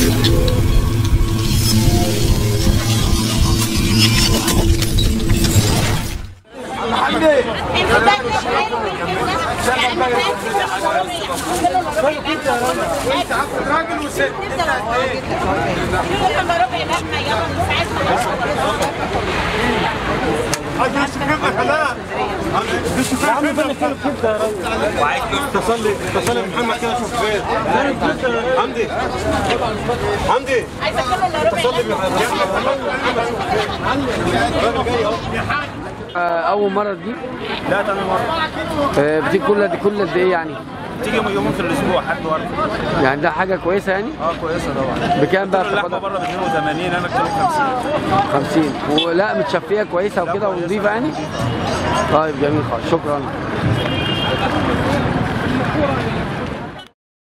راجل وست اتصل محمد كده شوف فين حمدي حمدي اتصل أول مرة تجيب؟ لا تاني مرة. بتيجي كل قد إيه يعني؟ بتيجي يومين في الأسبوع حد ورد. يعني ده حاجة كويسة يعني؟ كويسة طبعا. بكام بقى اللحمة بتاخدها؟ بره ب 82 أنا بتكلم 50 ولا متشفية كويسة وكده ونضيفة يعني؟ طيب جميل خالص، شكرا.